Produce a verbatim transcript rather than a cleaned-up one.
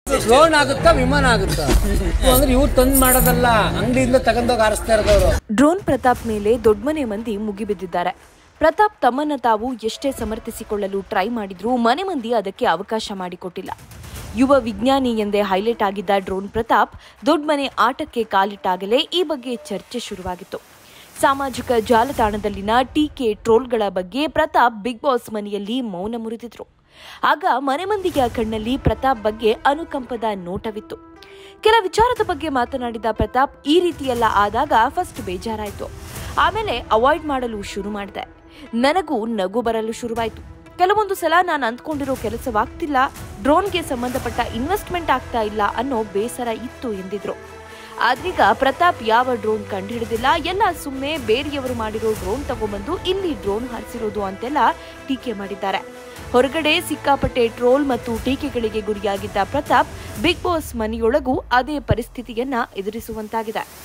Drone ಆಗುತ್ತಾ ವಿಮಾನ ಆಗುತ್ತಾ ಅಂದ್ರೆ ಇವ್ರು ತಂದ್ ಮಾಡೋದಲ್ಲ, ಅಂಗಡಿಯಿಂದ ತಗೊಂಡೋಗಿ ಹಾರಿಸ್ತಾ ಇರೋದವ್ರು. ಡ್ರೋನ್ ಪ್ರತಾಪ್ ಮೇಲೆ ದೊಡ್ಡಮನೆ ಮಂದಿ ಮುಗಿಬಿದ್ದಿದ್ದಾರೆ. ಪ್ರತಾಪ್ ತಮ್ಮನ್ನ ತಾವು ಎಷ್ಟೇ ಸಮರ್ಥಿಸಿಕೊಳ್ಳಲು ಟ್ರೈ ಮಾಡಿದ್ರೂ ಮನೆ ಮಂದಿ ಅದಕ್ಕೆ ಅವಕಾಶ ಮಾಡಿಕೊಟ್ಟಿಲ್ಲ. ಯುವ ವಿಜ್ಞಾನಿ ಎಂದೇ ಹೈಲೈಟ್ ಆಗಿದ್ದ ಡ್ರೋನ್ ಪ್ರತಾಪ್ ದೊಡ್ಡಮನೆ ಆಟಕ್ಕೆ ಕಾಲಿಟ್ಟಾಗಲೇ ಈ ಬಗ್ಗೆ ಚರ್ಚೆ ಶುರುವಾಗಿತ್ತು. ಸಾಮಾಜಿಕ ಜಾಲತಾಣದಲ್ಲಿನ ಟೀಕೆ ಟ್ರೋಲ್ಗಳ ಬಗ್ಗೆ ಪ್ರತಾಪ್ ಬಿಗ್ ಬಾಸ್ ಮನೆಯಲ್ಲಿ ಮೌನ ಮುರಿದಿದ್ರು. ಆಗ ಮನೆ ಮಂದಿಯ ಕಣ್ಣಲ್ಲಿ ಪ್ರತಾಪ್ ಬಗ್ಗೆ ಅನುಕಂಪದ ನೋಟವಿತ್ತು. ಕೆಲ ವಿಚಾರದ ಬಗ್ಗೆ ಮಾತನಾಡಿದ ಪ್ರತಾಪ್ ಈ ರೀತಿಯೆಲ್ಲ ಆದಾಗ ಫಸ್ಟ್ ಬೇಜಾರಾಯಿತು. ಆಮೇಲೆ ಅವಾಯ್ಡ್ ಮಾಡಲು ಶುರು ಮಾಡಿದೆ. ನನಗೂ ನಗು ಬರಲು ಶುರುವಾಯಿತು. ಕೆಲವೊಂದು ಸಲ ನಾನು ಅಂದ್ಕೊಂಡಿರೋ ಕೆಲಸವಾಗ್ತಿಲ್ಲ, ಡ್ರೋನ್ಗೆ ಸಂಬಂಧಪಟ್ಟ ಇನ್ವೆಸ್ಟ್ಮೆಂಟ್ ಆಗ್ತಾ ಇಲ್ಲ ಅನ್ನೋ ಬೇಸರ ಇತ್ತು ಎಂದಿದ್ರು. ಆದ್ರೀಗ ಪ್ರತಾಪ್ ಯಾವ ಡ್ರೋನ್ ಕಂಡುಹಿಡಿದಿಲ್ಲ, ಎಲ್ಲ ಸುಮ್ಮನೆ ಬೇರೆಯವರು ಮಾಡಿರೋ ಡ್ರೋನ್ ತಗೊಂಡ್ಬಂದು ಇಲ್ಲಿ ಡ್ರೋನ್ ಹಾರಿಸಿರೋದು ಅಂತೆಲ್ಲ ಟೀಕೆ ಮಾಡಿದ್ದಾರೆ. ಹೊರಗಡೆ ಸಿಕ್ಕಾಪಟ್ಟೆ ಟ್ರೋಲ್ ಮತ್ತು ಟೀಕೆಗಳಿಗೆ ಗುರಿಯಾಗಿದ್ದ ಪ್ರತಾಪ್ ಬಿಗ್ ಬಾಸ್ ಮನೆಯೊಳಗೂ ಅದೇ ಪರಿಸ್ಥಿತಿಯನ್ನ ಎದುರಿಸುವಂತಾಗಿದೆ.